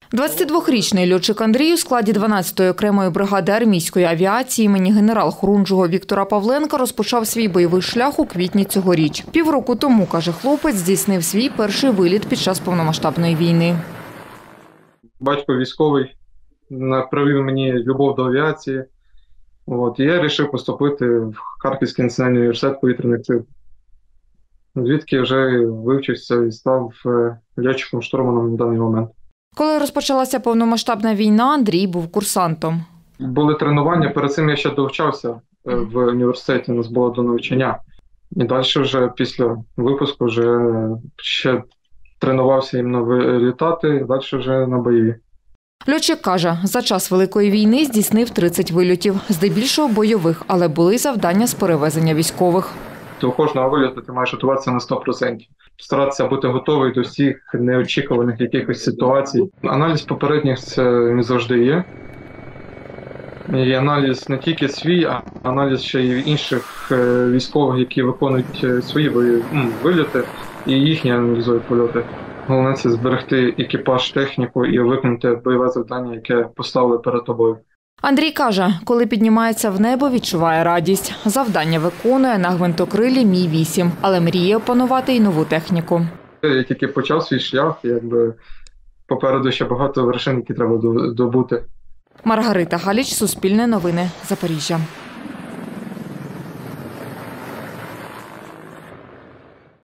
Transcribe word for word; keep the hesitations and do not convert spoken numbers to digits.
двадцятидвохрічний льотчик Андрій у складі дванадцятої окремої бригади армійської авіації імені генерал-хорунжого Віктора Павленка розпочав свій бойовий шлях у квітні цьогоріч. Півроку тому, каже хлопець, здійснив свій перший виліт під час повномасштабної війни. Батько військовий привив мені любов до авіації. От, і я вирішив поступити в Харківський національний університет повітряних сил. Звідки вже вивчився і став льотчиком-штурманом на даний момент. Коли розпочалася повномасштабна війна, Андрій був курсантом. Були тренування, перед цим я ще довчався в університеті, у нас було до навчання. І далі вже після випуску вже ще тренувався іменно літати, далі вже на бойові. Льотчик каже, за час Великої війни здійснив тридцять вильотів, здебільшого бойових, але були й завдання з перевезення військових. До кожного вильоту ти маєш готуватися на сто відсотків. Старатися бути готовий до всіх неочікуваних якихось ситуацій. Аналіз попередніх це не завжди є. І аналіз не тільки свій, а аналіз ще й інших військових, які виконують свої вильоти, і їхні аналізують польоти. Головне – це зберегти екіпаж, техніку і виконати бойове завдання, яке поставили перед тобою. Андрій каже, коли піднімається в небо, відчуває радість. Завдання виконує на гвинтокрилі Мі вісім, але мріє опанувати й нову техніку. Я тільки почав свій шлях, якби попереду ще багато вершин, які треба добути. Маргарита Галіч, Суспільне новини, Запоріжжя.